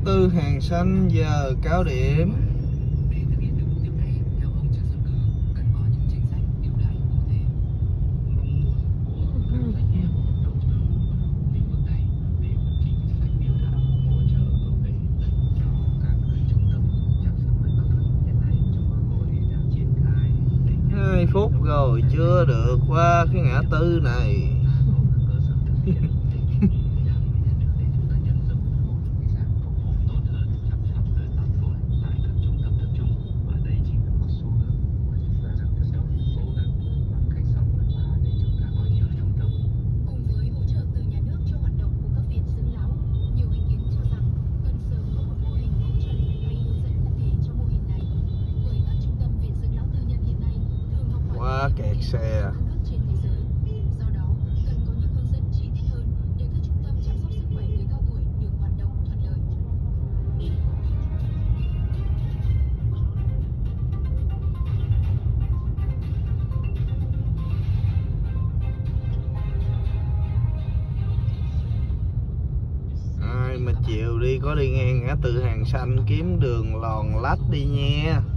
tư Hàng Xanh giờ cao điểm. Phút rồi chưa được qua cái ngã tư này. Quá kẹt xe. Ai mà chiều đi có đi ngang ngã tư Hàng Xanh kiếm đường lòn lách đi nha.